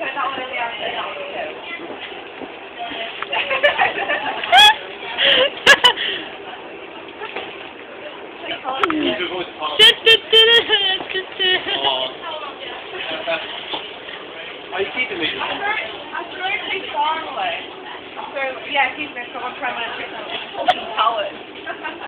that one in the outside, that one too. Are you keeping me? I threw it too far away. Yeah, keep me from trying to take some fucking colours.